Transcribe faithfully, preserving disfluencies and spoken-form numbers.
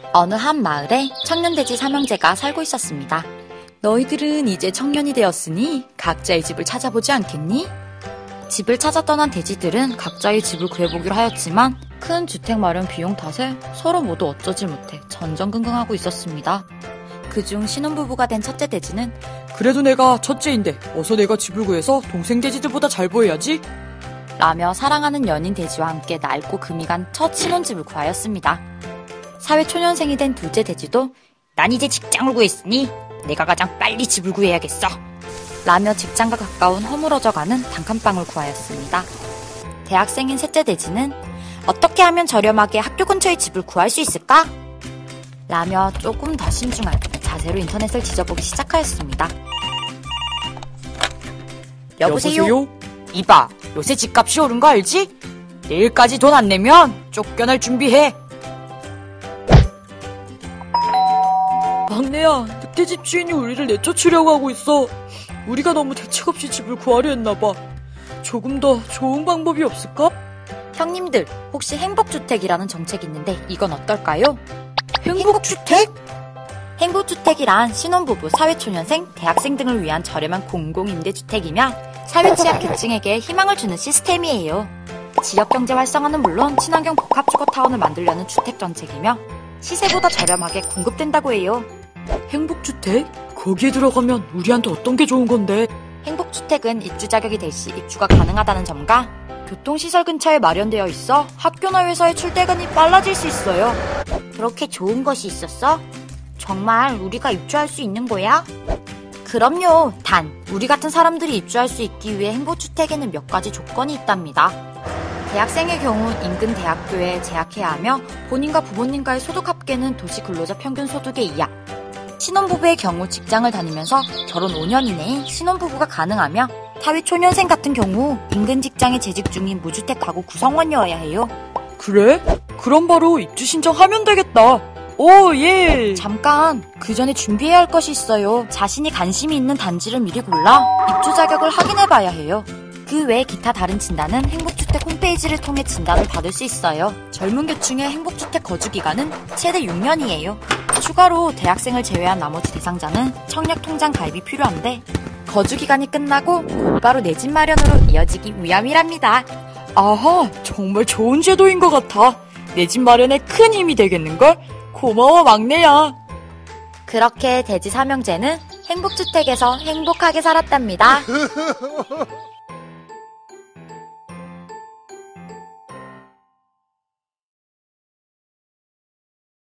어느 한 마을에 청년돼지 삼형제가 살고 있었습니다. 너희들은 이제 청년이 되었으니 각자의 집을 찾아보지 않겠니? 집을 찾아 떠난 돼지들은 각자의 집을 구해보기로 하였지만 큰 주택 마련 비용 탓에 서로 모두 어쩌지 못해 전전긍긍하고 있었습니다. 그중 신혼부부가 된 첫째 돼지는 그래도 내가 첫째인데 어서 내가 집을 구해서 동생 돼지들보다 잘 보여야지 라며 사랑하는 연인 돼지와 함께 낡고 금이 간 첫 신혼집을 구하였습니다. 사회초년생이 된 둘째 돼지도 난 이제 직장을 구했으니 내가 가장 빨리 집을 구해야겠어 라며 직장과 가까운 허물어져가는 단칸방을 구하였습니다. 대학생인 셋째 돼지는 어떻게 하면 저렴하게 학교 근처의 집을 구할 수 있을까? 라며 조금 더 신중한 자세로 인터넷을 뒤져보기 시작하였습니다. 여보세요? 여보세요? 이봐, 요새 집값이 오른 거 알지? 내일까지 돈 안 내면 쫓겨날 준비해. 막내야, 늑대집 주인이 우리를 내쫓으려고 하고 있어. 우리가 너무 대책 없이 집을 구하려 했나봐. 조금 더 좋은 방법이 없을까? 형님들, 혹시 행복주택이라는 정책이 있는데 이건 어떨까요? 행복주택? 행복주택이란 신혼부부, 사회초년생, 대학생 등을 위한 저렴한 공공임대주택이며 사회취약계층에게 희망을 주는 시스템이에요. 지역경제 활성화는 물론 친환경 복합주거타운을 만들려는 주택정책이며 시세보다 저렴하게 공급된다고 해요. 행복주택? 거기에 들어가면 우리한테 어떤 게 좋은 건데? 행복주택은 입주 자격이 될 시 입주가 가능하다는 점과 교통시설 근처에 마련되어 있어 학교나 회사의 출퇴근이 빨라질 수 있어요. 그렇게 좋은 것이 있었어? 정말 우리가 입주할 수 있는 거야? 그럼요. 단, 우리 같은 사람들이 입주할 수 있기 위해 행복주택에는 몇 가지 조건이 있답니다. 대학생의 경우 인근 대학교에 재학해야 하며 본인과 부모님과의 소득 합계는 도시 근로자 평균 소득의 이하. 신혼부부의 경우 직장을 다니면서 결혼 오 년 이내에 신혼부부가 가능하며 사회초년생 같은 경우 인근 직장에 재직 중인 무주택 가구 구성원이어야 해요. 그래? 그럼 바로 입주 신청하면 되겠다. 오, 예! 잠깐, 그 전에 준비해야 할 것이 있어요. 자신이 관심이 있는 단지를 미리 골라 입주 자격을 확인해봐야 해요. 그 외 기타 다른 진단은 행복주택 홈페이지를 통해 진단을 받을 수 있어요. 젊은 계층의 행복주택 거주기간은 최대 육 년이에요. 추가로 대학생을 제외한 나머지 대상자는 청약통장 가입이 필요한데 거주기간이 끝나고 곧바로 내 집 마련으로 이어지기 위함이랍니다. 아하, 정말 좋은 제도인 것 같아. 내 집 마련에 큰 힘이 되겠는걸? 고마워, 막내야. 그렇게 돼지 삼형제는 행복주택에서 행복하게 살았답니다.